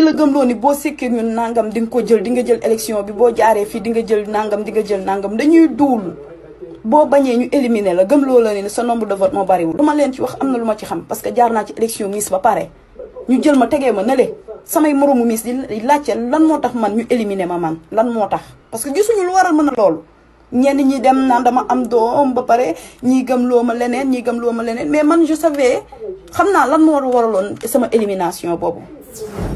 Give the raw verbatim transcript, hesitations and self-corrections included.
la gëmloo ni boo sekkee ñun nangam di nga ko jël di nga jël élection bi boo jaaree fii di nga jël nangam di nga jël nangam dañuy duul boo bañee ñu éliminer la gëmloo la ni sa nombre de vote moo bariwul. dama leen ci wax am na lu ma ci xam parce que jaar naa ci élection Miss ba pare ñu jël ma tegee ma ne samay moromu Miss di laajte lan moo tax man ñu éliminer ma man lan moo tax parce que gisuñu lu waral mën a loolu. ñenn ñi dem naan dama am doom ba pare ñii gëmloo ma leneen ñii gëmloo ma leneen mais man je savais xam naa lan moo waraloon sama élimination boobu.